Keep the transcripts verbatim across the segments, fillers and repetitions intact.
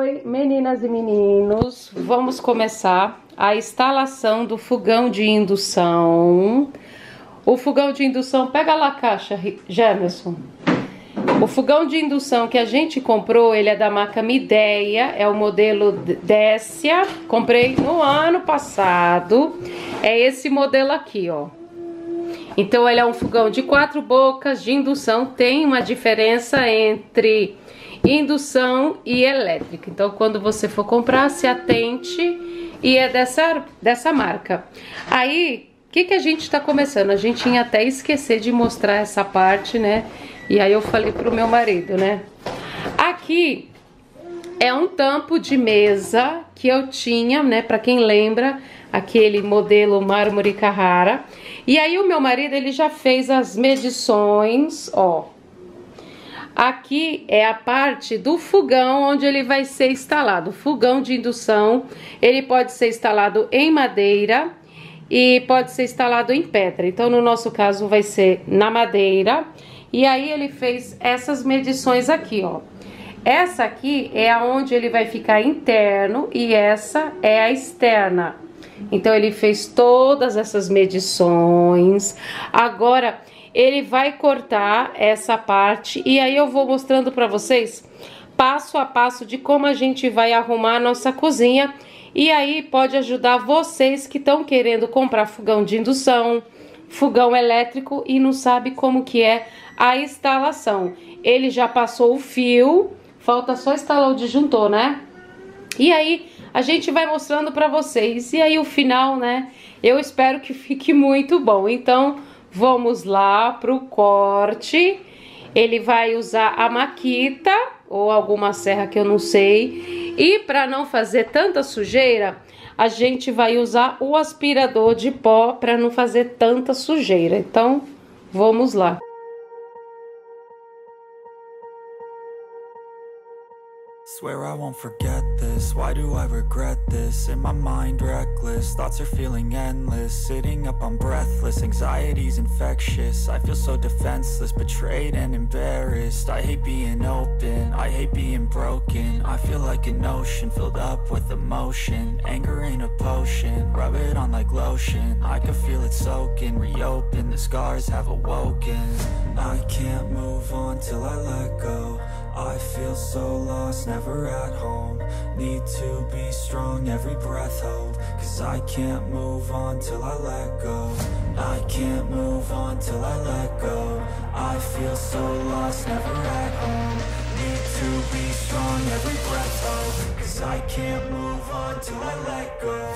Oi, meninas e meninos, vamos começar a instalação do fogão de indução. O fogão de indução, pega lá a caixa, Gemerson. O fogão de indução que a gente comprou, ele é da marca Midea, é o modelo Décia, comprei no ano passado, é esse modelo aqui, ó. Então ele é um fogão de quatro bocas de indução, tem uma diferença entre indução e elétrica. Então quando você for comprar, se atente, e é dessa, dessa marca. Aí, o que, que a gente tá começando? A gente ia até esquecer de mostrar essa parte, né? E aí eu falei pro meu marido, né? Aqui é um tampo de mesa que eu tinha, né? Pra quem lembra, aquele modelo mármore Carrara. E aí o meu marido, ele já fez as medições, ó. Aqui é a parte do fogão onde ele vai ser instalado. Fogão de indução, ele pode ser instalado em madeira e pode ser instalado em pedra. Então, no nosso caso, vai ser na madeira. E aí ele fez essas medições aqui, ó. Essa aqui é aonde ele vai ficar interno e essa é a externa. Então, ele fez todas essas medições. Agora, ele vai cortar essa parte e aí eu vou mostrando pra vocês passo a passo de como a gente vai arrumar a nossa cozinha. E aí pode ajudar vocês que estão querendo comprar fogão de indução, fogão elétrico e não sabe como que é a instalação. Ele já passou o fio, falta só instalar o disjuntor, né? E aí a gente vai mostrando pra vocês. E aí o final, né? Eu espero que fique muito bom. Então vamos lá pro corte. Ele vai usar a maquita ou alguma serra que eu não sei. E para não fazer tanta sujeira, a gente vai usar o aspirador de pó para não fazer tanta sujeira. Então, vamos lá. Swear I won't forget this, why do I regret this? In my mind reckless, thoughts are feeling endless. Sitting up I'm breathless, anxiety's infectious. I feel so defenseless, betrayed and embarrassed. I hate being open, I hate being broken. I feel like an ocean filled up with emotion. Anger ain't a potion, rub it on like lotion. I can feel it soaking, reopen, the scars have awoken. I can't move on till I let go. I feel so lost, never at home. Need to be strong, every breath hold. Cause I can't move on till I let go. I can't move on till I let go. I feel so lost, never at home. Need to be strong, every breath hold. Cause I can't move on till I let go.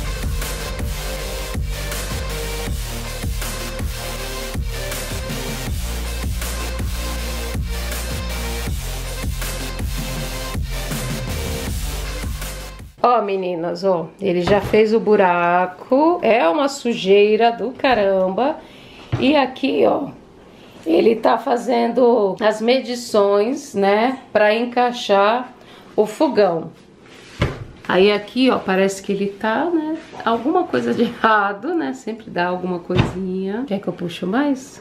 Ó, meninas, ó, ele já fez o buraco, é uma sujeira do caramba. E aqui, ó, ele tá fazendo as medições, né, pra encaixar o fogão. Aí aqui, ó, parece que ele tá, né, alguma coisa de errado, né, sempre dá alguma coisinha. Quer que eu puxo mais?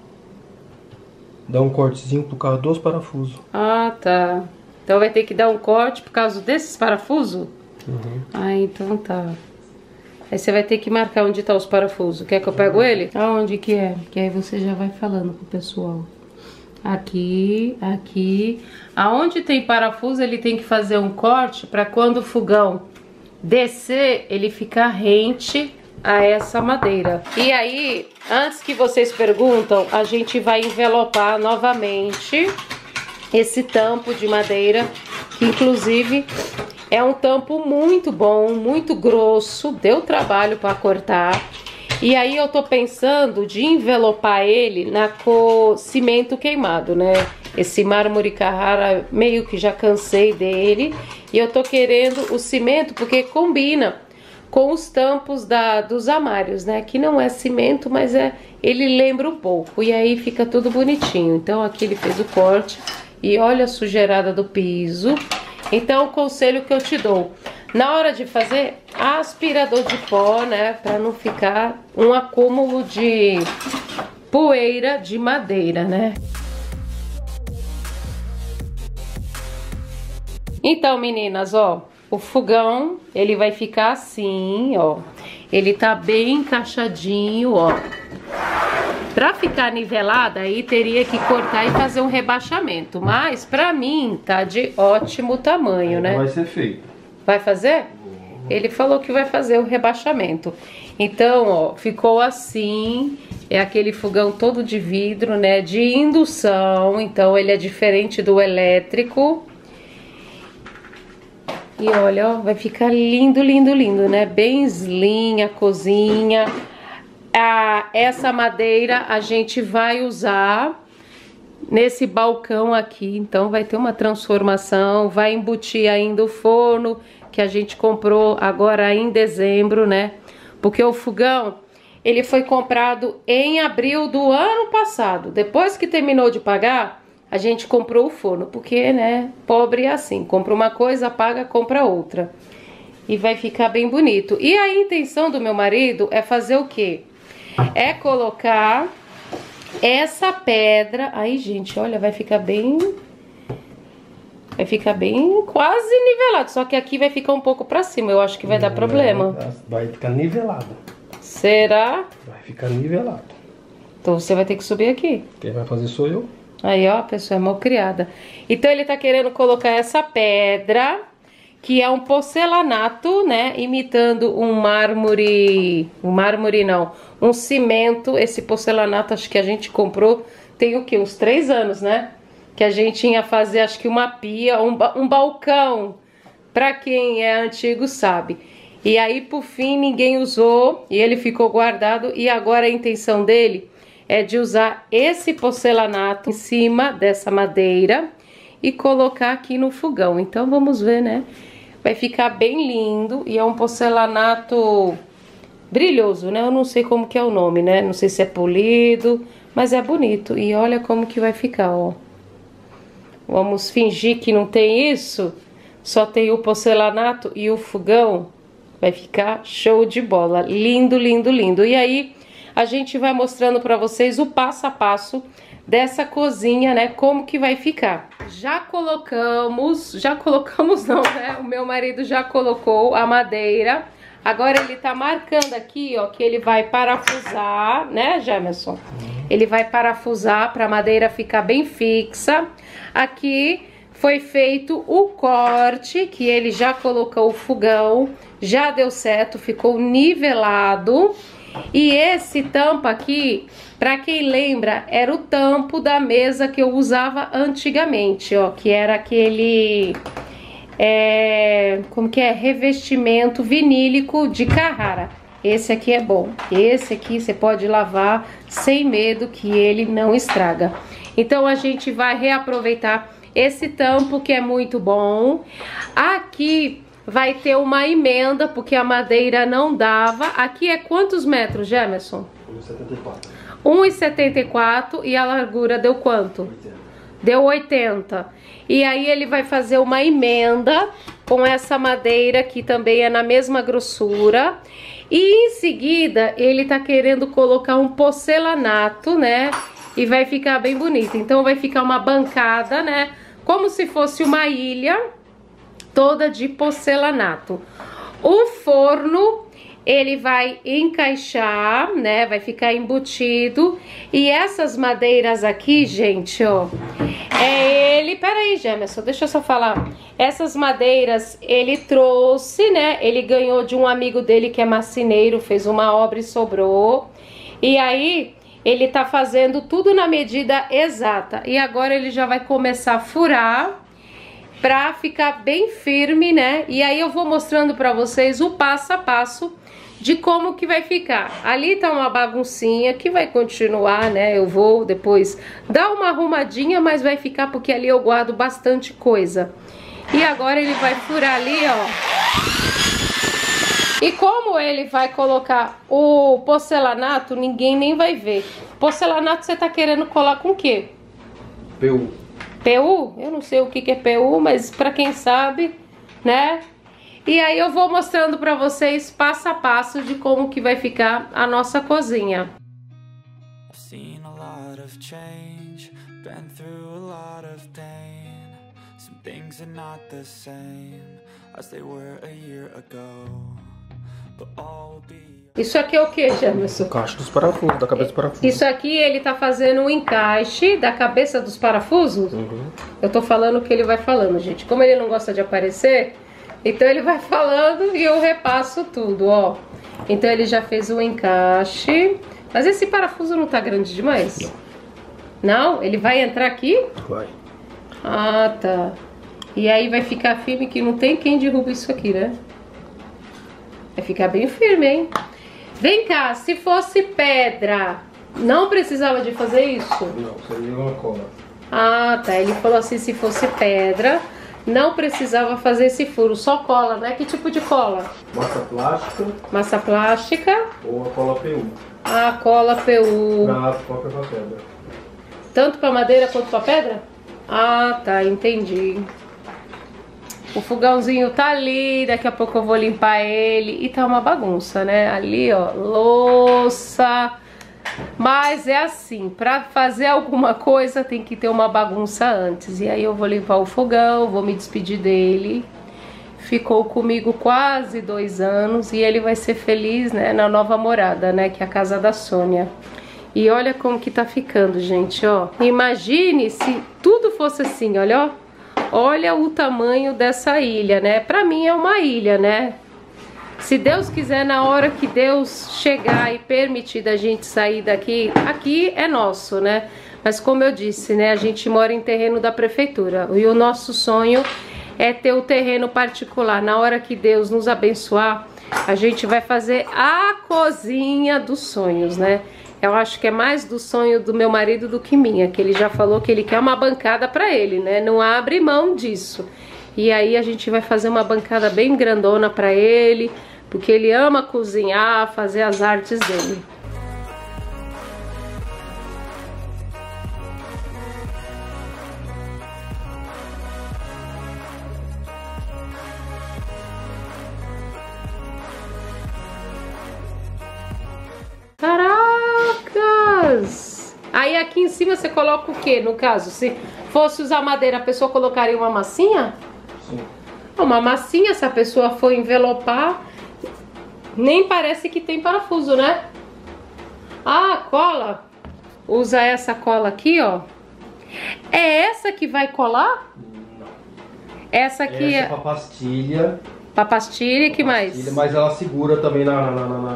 Dá um cortezinho por causa dos parafusos. Ah, tá. Então vai ter que dar um corte por causa desses parafusos? Uhum. Ah, então tá. Aí você vai ter que marcar onde tá os parafusos. Quer que eu pego ele? Aonde que é? Que aí você já vai falando pro pessoal. Aqui, aqui. Aonde tem parafuso, ele tem que fazer um corte pra quando o fogão descer, ele ficar rente a essa madeira. E aí, antes que vocês perguntam, a gente vai envelopar novamente esse tampo de madeira, que inclusive é um tampo muito bom, muito grosso, deu trabalho para cortar. E aí eu tô pensando de envelopar ele na cor cimento queimado, né? Esse mármore Carrara, meio que já cansei dele. E eu tô querendo o cimento porque combina com os tampos da, dos armários, né? Que não é cimento, mas é, ele lembra um pouco. E aí fica tudo bonitinho. Então aqui ele fez o corte. E olha a sujeirada do piso. Então, o conselho que eu te dou, na hora de fazer, aspirador de pó, né? Pra não ficar um acúmulo de poeira de madeira, né? Então, meninas, ó, o fogão, ele vai ficar assim, ó. Ele tá bem encaixadinho, ó. Pra ficar nivelada, aí teria que cortar e fazer um rebaixamento. Mas, pra mim, tá de ótimo tamanho, né? Vai ser feito. Vai fazer? Ele falou que vai fazer o rebaixamento. Então, ó, ficou assim. É aquele fogão todo de vidro, né? De indução. Então, ele é diferente do elétrico. E olha, ó, vai ficar lindo, lindo, lindo, né? Bem slim a cozinha. Ah, essa madeira a gente vai usar nesse balcão aqui. Então, vai ter uma transformação. Vai embutir ainda o forno que a gente comprou agora em dezembro, né? Porque o fogão, ele foi comprado em abril do ano passado. Depois que terminou de pagar, a gente comprou o forno. Porque, né, pobre é assim. Compra uma coisa, paga, compra outra. E vai ficar bem bonito. E a intenção do meu marido é fazer o quê? É colocar essa pedra... Aí, gente, olha, vai ficar bem... Vai ficar bem quase nivelado. Só que aqui vai ficar um pouco pra cima. Eu acho que vai dar problema. Vai ficar nivelado. Será? Vai ficar nivelado. Então você vai ter que subir aqui. Quem vai fazer sou eu. Aí, ó, a pessoa é mal criada. Então ele tá querendo colocar essa pedra, que é um porcelanato, né? Imitando um mármore... Um mármore não. Um cimento. Esse porcelanato, acho que a gente comprou tem o quê? Uns três anos, né? Que a gente ia fazer, acho que uma pia, um, ba um balcão. Pra quem é antigo sabe. E aí, por fim, ninguém usou e ele ficou guardado. E agora a intenção dele é de usar esse porcelanato em cima dessa madeira e colocar aqui no fogão. Então, vamos ver, né? Vai ficar bem lindo e é um porcelanato brilhoso, né? Eu não sei como que é o nome, né? Não sei se é polido, mas é bonito. E olha como que vai ficar, ó. Vamos fingir que não tem isso. Só tem o porcelanato e o fogão. Vai ficar show de bola. Lindo, lindo, lindo. E aí, a gente vai mostrando pra vocês o passo a passo dessa cozinha, né? Como que vai ficar. Já colocamos... Já colocamos não, né? O meu marido já colocou a madeira. Agora ele tá marcando aqui, ó, que ele vai parafusar, né, Jamerson? Ele vai parafusar pra madeira ficar bem fixa. Aqui foi feito o corte, que ele já colocou o fogão, já deu certo, ficou nivelado. E esse tampo aqui, pra quem lembra, era o tampo da mesa que eu usava antigamente, ó, que era aquele... É, como que é? Revestimento vinílico de Carrara. Esse aqui é bom. Esse aqui você pode lavar sem medo que ele não estraga. Então a gente vai reaproveitar esse tampo que é muito bom. Aqui vai ter uma emenda porque a madeira não dava. Aqui é quantos metros, Jamerson? um e setenta e quatro. um e setenta e quatro e a largura deu quanto? oitenta. Deu oitenta. E aí ele vai fazer uma emenda com essa madeira que também é na mesma grossura. E em seguida ele tá querendo colocar um porcelanato, né? E vai ficar bem bonito. Então vai ficar uma bancada, né? Como se fosse uma ilha toda de porcelanato. O forno... ele vai encaixar, né? Vai ficar embutido. E essas madeiras aqui, gente, ó. É ele... Peraí, Jamerson, deixa eu só falar. Essas madeiras ele trouxe, né? Ele ganhou de um amigo dele que é marceneiro. Fez uma obra e sobrou. E aí... ele tá fazendo tudo na medida exata. E agora ele já vai começar a furar pra ficar bem firme, né? E aí eu vou mostrando pra vocês o passo a passo de como que vai ficar. Ali tá uma baguncinha que vai continuar, né? Eu vou depois dar uma arrumadinha, mas vai ficar porque ali eu guardo bastante coisa. E agora ele vai furar ali, ó. E como ele vai colocar o porcelanato, ninguém nem vai ver. Porcelanato você tá querendo colar com o quê? P U. P U? Eu não sei o que que é P U, mas pra quem sabe, né? E aí eu vou mostrando pra vocês passo a passo de como que vai ficar a nossa cozinha. I've seen a lot of change, been through a lot of pain. Some Things are not the same as they were a year ago, but all will be... Isso aqui é o que, Jamerson? O encaixe dos parafusos, da cabeça dos parafusos. Isso aqui ele tá fazendo um encaixe da cabeça dos parafusos? Uhum. Eu tô falando o que ele vai falando, gente. Como ele não gosta de aparecer, então ele vai falando e eu repasso tudo, ó. Então ele já fez o encaixe. Mas esse parafuso não tá grande demais? Não? Ele vai entrar aqui? Vai. Ah, tá. E aí vai ficar firme que não tem quem derruba isso aqui, né? Vai ficar bem firme, hein? Vem cá, se fosse pedra, não precisava de fazer isso? Não, seria uma cola. Ah, tá. Ele falou assim, se fosse pedra, não precisava fazer esse furo, só cola, né? Que tipo de cola? Massa plástica. Massa plástica. Ou a cola P U. Ah, cola P U. Pra qualquer pedra. Tanto pra madeira quanto pra pedra? Ah, tá, entendi. O fogãozinho tá ali, daqui a pouco eu vou limpar ele. E tá uma bagunça, né? Ali, ó, louça. Mas é assim, pra fazer alguma coisa tem que ter uma bagunça antes. E aí eu vou limpar o fogão, vou me despedir dele. Ficou comigo quase dois anos e ele vai ser feliz, né, na nova morada, né, que é a casa da Sônia. E olha como que tá ficando, gente, ó. Imagine se tudo fosse assim, olha, ó. Olha o tamanho dessa ilha, né? Pra mim é uma ilha, né? Se Deus quiser, na hora que Deus chegar e permitir da gente sair daqui, aqui é nosso, né? Mas como eu disse, né? A gente mora em terreno da prefeitura. E o nosso sonho é ter o terreno particular. Na hora que Deus nos abençoar, a gente vai fazer a cozinha dos sonhos, né? Eu acho que é mais do sonho do meu marido do que minha, que ele já falou que ele quer uma bancada pra ele, né? Não abre mão disso. E aí a gente vai fazer uma bancada bem grandona pra ele, porque ele ama cozinhar, fazer as artes dele. Caracas! Aí aqui em cima você coloca o que, no caso? Se fosse usar madeira, a pessoa colocaria uma massinha? Sim. Uma massinha, se a pessoa for envelopar, nem parece que tem parafuso, né? Ah, cola. Usa essa cola aqui, ó. É essa que vai colar? Não. Essa aqui Essa é é pra pastilha. pra pastilha, que mais? Pastilha, mas ela segura também na, na, na, na,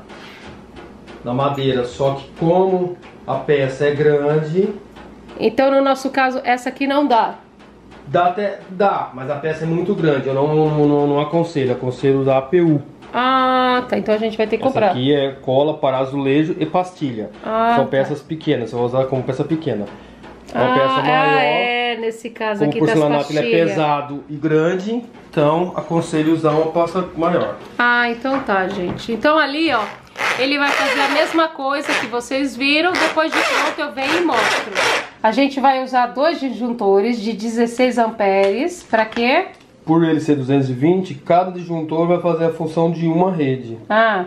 na madeira. Só que como a peça é grande... Então, no nosso caso, essa aqui não dá. Dá até... Dá, mas a peça é muito grande. Eu não, não, não, não aconselho. Aconselho usar a P U. Ah, tá. Então a gente vai ter que Essa comprar. aqui é cola para azulejo e pastilha. Ah, São tá. peças pequenas. Eu vou usar como peça pequena. É uma ah, peça maior. Ah, é. Nesse caso Como aqui o das porcelanato ele é pastilhas. pesado e grande, então aconselho usar uma peça maior. Ah, então tá, gente. Então ali, ó, ele vai fazer a mesma coisa que vocês viram. Depois de pronto eu venho e mostro. A gente vai usar dois disjuntores de dezesseis amperes. Pra quê? Por ele ser duzentos e vinte, cada disjuntor vai fazer a função de uma rede. Ah,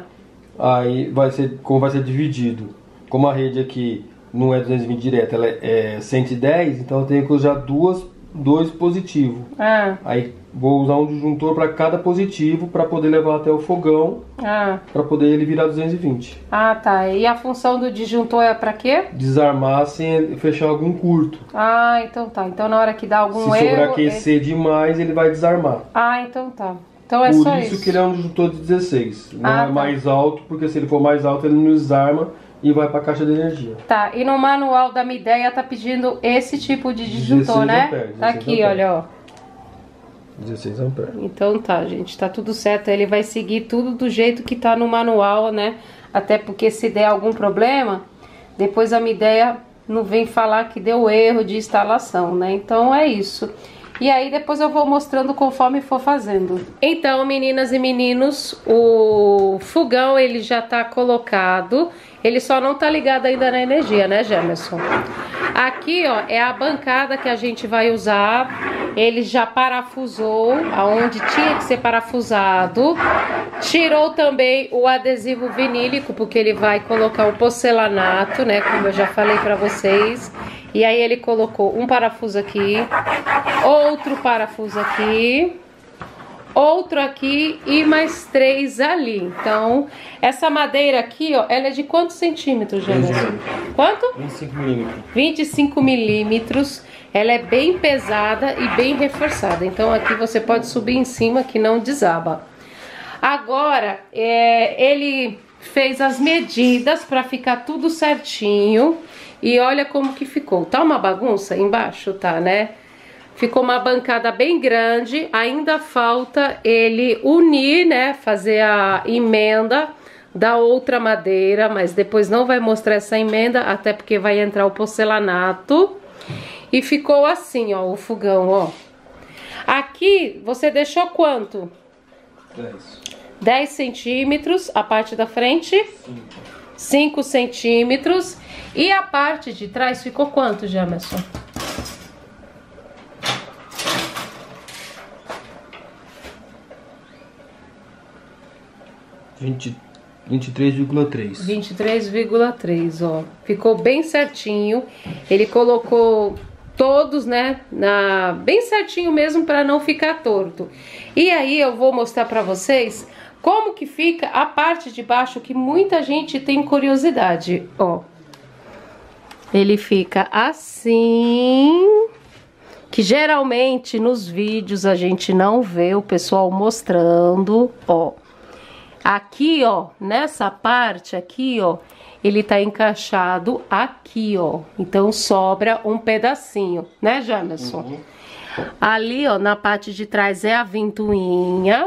Aí vai ser, como vai ser dividido. Como a rede aqui não é duzentos e vinte direto, ela é cento e dez, então eu tenho que usar duas, dois positivos. ah, Aí vou usar um disjuntor para cada positivo para poder levar até o fogão, ah. para poder ele virar duzentos e vinte. Ah, tá. E a função do disjuntor é pra quê? Desarmar sem fechar algum curto. Ah, então tá. Então na hora que dá algum Se erro... sobreaquecer demais, ele vai desarmar. Ah, então tá. Então é Por só isso isso. que ele é um disjuntor de dezesseis. Não Ah, é tá. mais alto, porque se ele for mais alto, ele não desarma e vai para a caixa de energia. Tá, e no manual da Midea tá pedindo esse tipo de disjuntor, dezesseis né? amperes, Tá dezesseis aqui, amperes. olha, ó. dezesseis amperes. Então tá, gente, tá tudo certo. Ele vai seguir tudo do jeito que tá no manual, né? Até porque se der algum problema, depois a Midea não vem falar que deu erro de instalação, né? Então é isso. E aí depois eu vou mostrando conforme for fazendo. Então, meninas e meninos, o fogão ele já tá colocado. Ele só não tá ligado ainda na energia, né, Jamerson? Aqui, ó, é a bancada que a gente vai usar. Ele já parafusou aonde tinha que ser parafusado. Tirou também o adesivo vinílico, porque ele vai colocar o porcelanato, né, como eu já falei pra vocês. E aí ele colocou um parafuso aqui, Outro parafuso aqui. Outro aqui e mais três ali. Então, essa madeira aqui, ó, ela é de quantos centímetros, Jamerson? Quanto? vinte e cinco milímetros. vinte e cinco milímetros. Ela é bem pesada e bem reforçada. Então, aqui você pode subir em cima que não desaba. Agora, é, ele fez as medidas para ficar tudo certinho. E olha como que ficou. Tá uma bagunça embaixo, tá, né? Ficou uma bancada bem grande, ainda falta ele unir, né, fazer a emenda da outra madeira, mas depois não vai mostrar essa emenda, até porque vai entrar o porcelanato. E ficou assim, ó, o fogão, ó. Aqui, você deixou quanto? dez. dez centímetros, a parte da frente? cinco centímetros. E a parte de trás ficou quanto, Jamerson? vinte, vinte e três vírgula três. vinte e três vírgula três, ó. Ficou bem certinho. Ele colocou todos, né, na bem certinho mesmo para não ficar torto. E aí eu vou mostrar para vocês como que fica a parte de baixo, que muita gente tem curiosidade, ó. Ele fica assim, que geralmente nos vídeos a gente não vê o pessoal mostrando, ó. Aqui, ó, nessa parte aqui, ó, ele tá encaixado aqui, ó. Então sobra um pedacinho, né, Jamerson? Uhum. Ali, ó, na parte de trás é a ventoinha.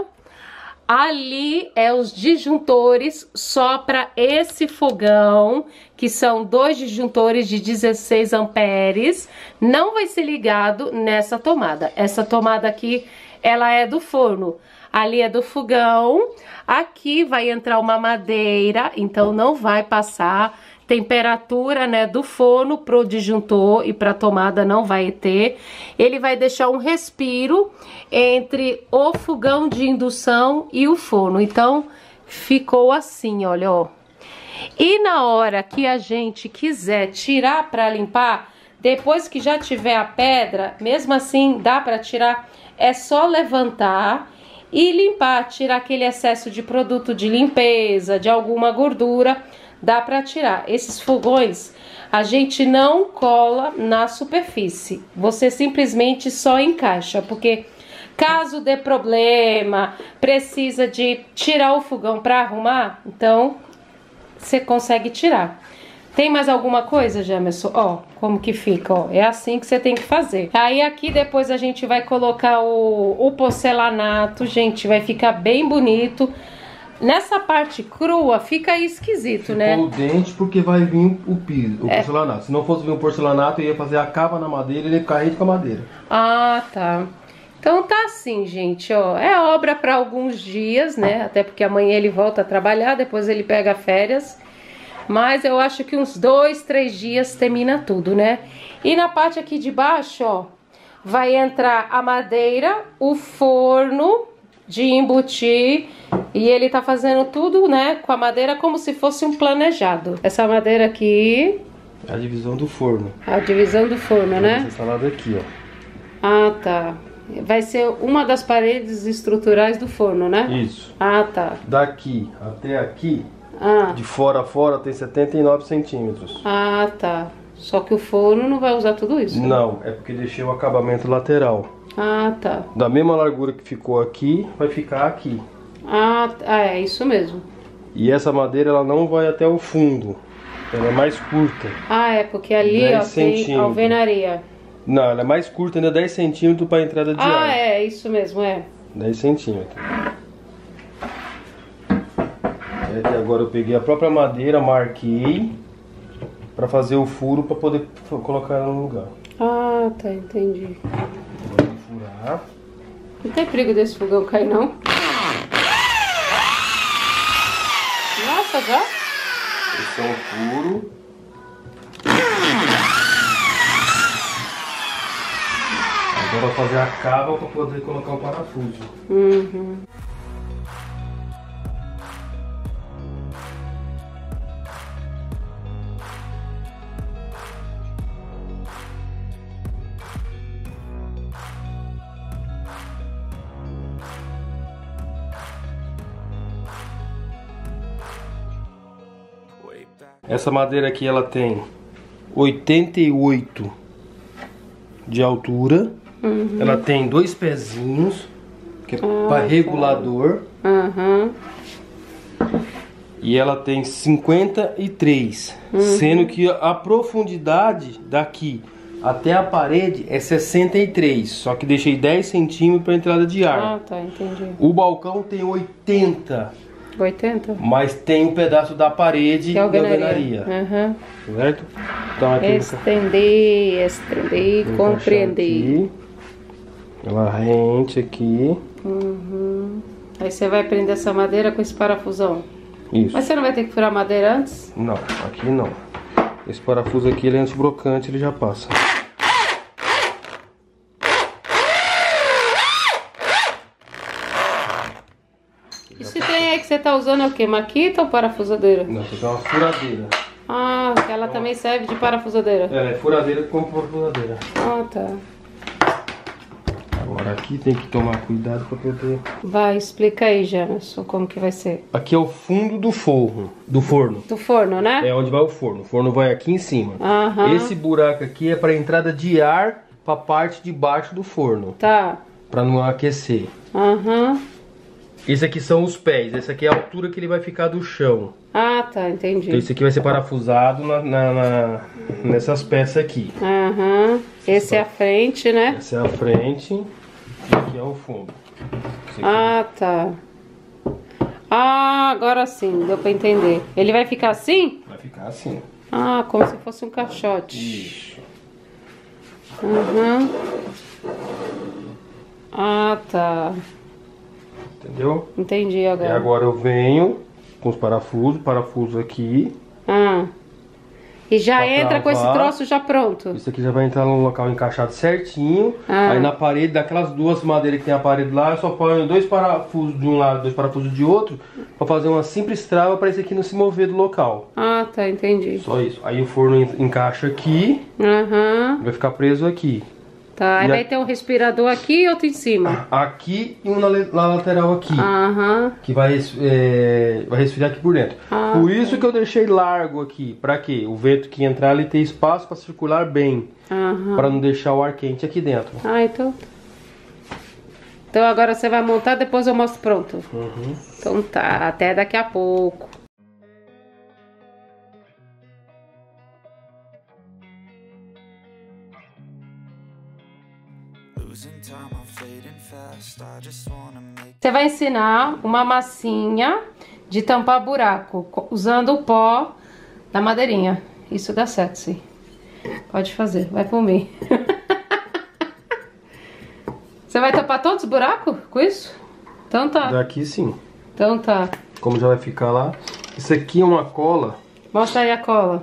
Ali é os disjuntores só para esse fogão, que são dois disjuntores de dezesseis amperes. Não vai ser ligado nessa tomada. Essa tomada aqui, ela é do forno. Ali é do fogão. Aqui vai entrar uma madeira, então não vai passar temperatura, né, do forno pro disjuntor e pra tomada não vai ter. Ele vai deixar um respiro entre o fogão de indução e o forno. Então, ficou assim, olha, ó. E na hora que a gente quiser tirar pra limpar, depois que já tiver a pedra, mesmo assim dá pra tirar, é só levantar e limpar, tirar aquele excesso de produto de limpeza, de alguma gordura, dá para tirar. Esses fogões a gente não cola na superfície, você simplesmente só encaixa, porque caso dê problema, precisa de tirar o fogão para arrumar, então você consegue tirar. Tem mais alguma coisa, Jamerson? Ó, como que fica, ó. É assim que você tem que fazer. Aí aqui depois a gente vai colocar o, o porcelanato, gente, vai ficar bem bonito. Nessa parte crua fica esquisito, Ficou né? o dente porque vai vir o piso, o É. porcelanato. Se não fosse vir o porcelanato, eu ia fazer a cava na madeira e ele ia ficar rente com a madeira. Ah, tá. Então tá assim, gente, ó. É obra para alguns dias, né? Até porque amanhã ele volta a trabalhar, depois ele pega férias. Mas eu acho que uns dois, três dias termina tudo, né? E na parte aqui de baixo, ó, vai entrar a madeira, o forno de embutir. E ele tá fazendo tudo, né, com a madeira como se fosse um planejado. Essa madeira aqui... A divisão do forno. A divisão do forno, né? Essa instalada aqui, ó. Ah, tá. Vai ser uma das paredes estruturais do forno, né? Isso. Ah, tá. Daqui até aqui... Ah. De fora a fora tem setenta e nove centímetros. Ah, tá. Só que o forno não vai usar tudo isso? Não, é porque deixei o acabamento lateral. Ah, tá. Da mesma largura que ficou aqui, vai ficar aqui. Ah, ah, é isso mesmo. E essa madeira ela não vai até o fundo. Ela é mais curta. Ah, é porque ali, ó, tem centímetros. alvenaria. Não, ela é mais curta, ainda dez centímetros para entrada de Ah, ar. é, isso mesmo, é. dez centímetros. E agora eu peguei a própria madeira, marquei para fazer o furo para poder colocar ela no lugar. Ah, tá, entendi. Agora eu vou furar. Não tem perigo desse fogão cair, não? Nossa, já? Esse é um furo. Agora eu vou fazer a cava para poder colocar o parafuso. Uhum. Essa madeira aqui ela tem oitenta e oito de altura. Uhum. Ela tem dois pezinhos, que é ah, para regulador. Uhum. E ela tem cinquenta e três, uhum. Sendo que a profundidade daqui até a parede é sessenta e três, só que deixei dez centímetros para entrada de ar. Ah, tá, entendi. O balcão tem oitenta. oitenta? Mas tem um pedaço da parede que é da alvenaria. Uhum. Certo? Então aqui estender, estender, compreender. Ela rente aqui. Uhum. Aí você vai prender essa madeira com esse parafusão. Isso. Mas você não vai ter que furar a madeira antes? Não, aqui não. Esse parafuso aqui ele é antibrocante, ele já passa. Esse tem aí que você tá usando é o que? Maquita ou parafusadeira? Não, isso aqui é uma furadeira. Ah, ela também serve de parafusadeira. Ela é furadeira com parafusadeira. Ah, tá. Agora aqui tem que tomar cuidado para poder... Vai, explica aí, Jamerson, como que vai ser. Aqui é o fundo do forno, do forno. Do forno, né? É onde vai o forno. O forno vai aqui em cima. Aham. Esse buraco aqui é para entrada de ar para a parte de baixo do forno. Tá. Para não aquecer. Aham. Esse aqui são os pés. Essa aqui é a altura que ele vai ficar do chão. Ah, tá, entendi. Então esse aqui vai ser parafusado na, na, na, nessas peças aqui. Aham. Esse é a frente, né? Essa é a frente e aqui é o fundo. Ah, tá. Ah, agora sim, deu pra entender. Ele vai ficar assim? Vai ficar assim. Ah, como se fosse um caixote. Isso. Uhum. Ah, tá. Entendeu? Entendi agora. E agora eu venho com os parafusos, parafuso aqui. Ah. E já pra entra travar. com esse troço já pronto. Isso aqui já vai entrar no local encaixado certinho. Ah. Aí na parede, daquelas duas madeiras que tem a parede lá, eu só ponho dois parafusos de um lado, dois parafusos de outro, pra fazer uma simples trava para esse aqui não se mover do local. Ah, tá, entendi. Só isso. Aí o forno encaixa aqui. Aham. Vai ficar preso aqui. Tá, aí E vai a... ter um respirador aqui e outro em cima. Aqui e um na, na lateral aqui. Aham. Que vai, é, vai resfriar aqui por dentro. Ah, por isso que eu deixei largo aqui. Pra quê? O vento que entrar ali tem espaço pra circular bem. Aham. Pra não deixar o ar quente aqui dentro. Ah, então... Então agora você vai montar, depois eu mostro pronto. Uhum. Então tá, até daqui a pouco. Você vai ensinar uma massinha de tampar buraco usando o pó da madeirinha. Isso dá certo, sim. Pode fazer, vai por mim. Você vai tampar todos os buracos com isso? Então tá. Daqui sim. Então tá. Como já vai ficar lá. Isso aqui é uma cola. Mostra aí a cola.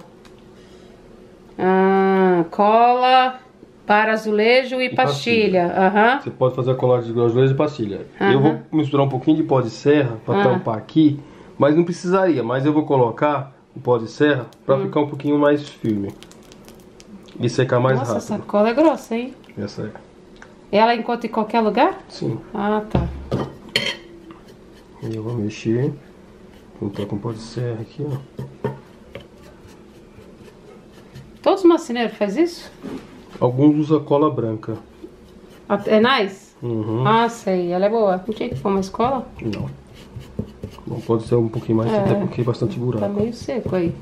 Ah, cola... Para azulejo e, e pastilha. pastilha. Uhum. Você pode fazer a colagem de azulejo e pastilha. Uhum. Eu vou misturar um pouquinho de pó de serra para uhum. tampar aqui, mas não precisaria. Mas eu vou colocar o pó de serra para uhum. ficar um pouquinho mais firme e secar mais Nossa, rápido. Nossa, essa cola é grossa, hein? Essa é. E ela encontra em qualquer lugar? Sim. Ah, tá. E eu vou mexer. Juntar com pó de serra aqui, ó. Todos os marceneiros fazem isso? Alguns usam cola branca. É nice? Uhum. Ah, sei. Ela é boa. Não tinha que pôr mais cola? Não. Não pode ser um pouquinho mais, é, até porque é bastante buraco. Tá meio seco aí.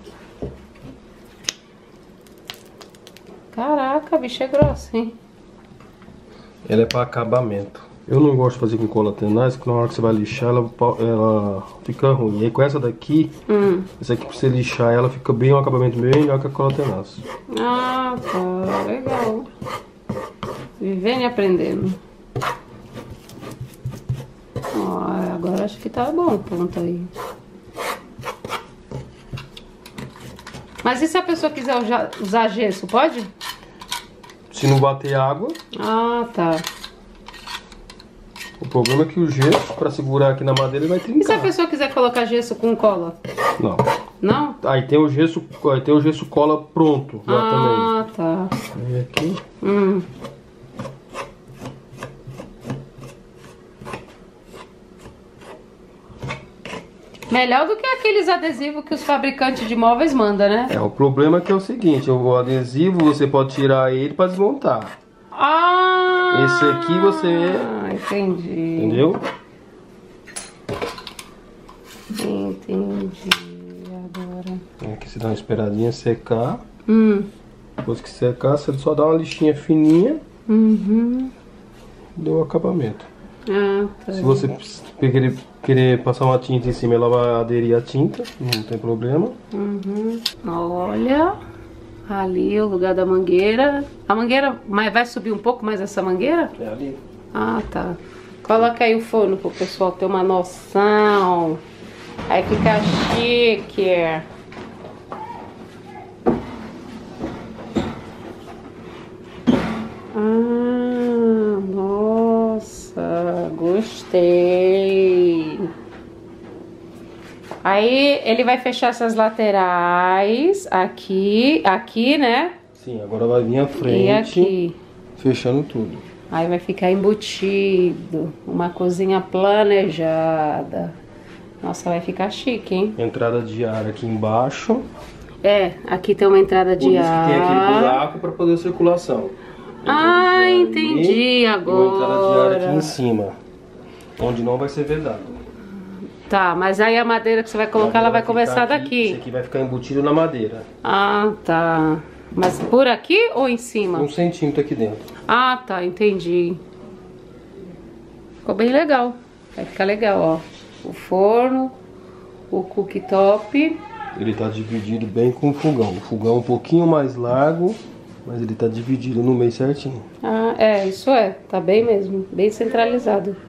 Caraca, a bicha é grossa, hein? Ela é para acabamento. Eu não gosto de fazer com cola tenaz, porque na hora que você vai lixar, ela, ela fica ruim. E aí com essa daqui, hum. essa aqui pra você lixar, ela fica bem, um acabamento bem melhor que a cola tenaz. Ah, tá. Legal. Vivendo e aprendendo. Ó, agora acho que tá bom, pronto aí. Mas e se a pessoa quiser usar gesso, pode? Se não bater água. Ah, tá. O problema é que o gesso, pra segurar aqui na madeira, ele vai trincar. E se a pessoa quiser colocar gesso com cola? Não. Não? Aí tem o gesso, aí tem o gesso cola pronto lá ah, também. Ah, tá. Aí aqui. Hum. Melhor do que aqueles adesivos que os fabricantes de móveis mandam, né? É, o problema é que é o seguinte, o adesivo você pode tirar ele para desmontar. Ah! Esse aqui você... Entendi. Entendeu? Entendi. Agora... Aqui você dá uma esperadinha secar. Hum. Depois que secar, você só dá uma lixinha fininha. Uhum. Deu o acabamento. Ah, tá. Se você querer, querer passar uma tinta em cima, ela vai aderir à tinta, não tem problema. Uhum. Olha, ali o lugar da mangueira. A mangueira, mas vai subir um pouco mais essa mangueira? É ali. Ah, tá. Coloca aí o forno pro pessoal ter uma noção. Aí fica chique. Ah, nossa, gostei. Aí ele vai fechar essas laterais aqui, aqui, né? Sim, agora vai vir a frente. E aqui. Fechando tudo. Aí vai ficar embutido. Uma cozinha planejada. Nossa, vai ficar chique, hein? Entrada de ar aqui embaixo. É, aqui tem uma entrada de Por isso ar. que tem aquele buraco para poder circulação. Ah, entendi agora. E uma entrada de ar aqui em cima, onde não vai ser vedado. Tá, mas aí a madeira que você vai colocar, ela vai começar aqui, daqui. Esse aqui vai ficar embutido na madeira. Ah, tá. Mas por aqui ou em cima? Um centímetro aqui dentro. Ah, tá, entendi. Ficou bem legal. Vai ficar legal, ó. O forno, o cooktop. Ele tá dividido bem com o fogão. O fogão é um pouquinho mais largo, mas ele tá dividido no meio certinho. Ah, é, isso é. Tá bem mesmo. Bem centralizado.